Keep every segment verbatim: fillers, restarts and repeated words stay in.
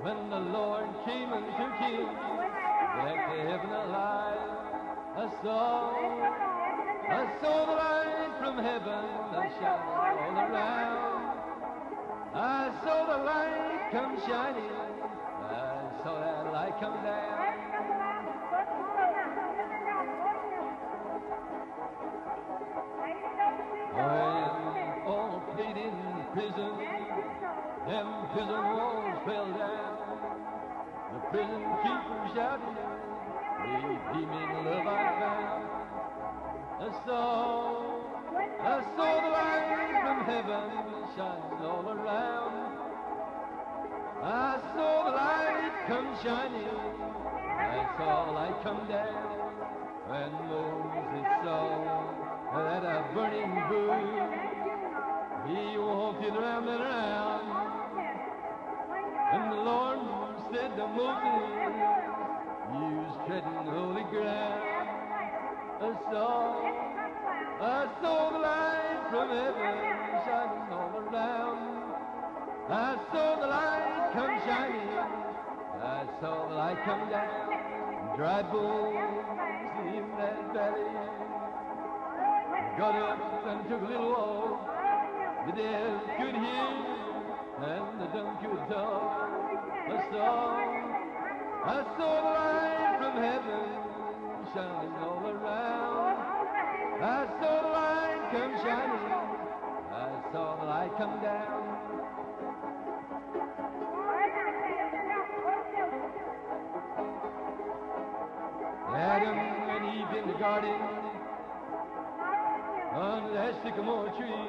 when the Lord came into king, back to heaven alive. I saw, I saw the light from heaven that shone all around. I saw the light come shining, I saw that light come down. When all played in prison, them prison walls fell down. The prison keeper shouted, redeeming love I found. I saw, I saw the light from heaven shine all around. I saw the light come shining, I saw the light come down. When Moses saw that a burning bush, he walked it round and round. And the Lord said to Moses, you was treading holy ground. I saw, I saw the light from heaven shining all around. I saw the light come shining, I saw the light come down. Dry bones in that valley got up and took a little walk. The deaf could hear and the dumb could talk. I saw, I saw the light from heaven shining all around. I saw the light come shining, I saw the light come down. Adam and Eve in the garden under that sycamore tree.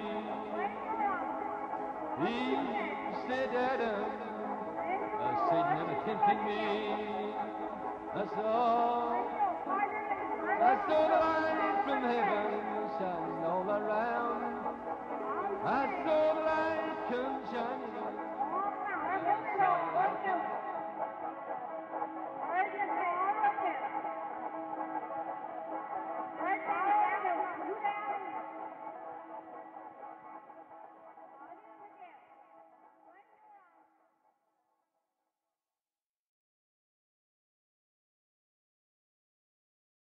Eve said, Adam, uh, Satan is tempting me. I saw, I saw the light from heaven shining all around. I saw the light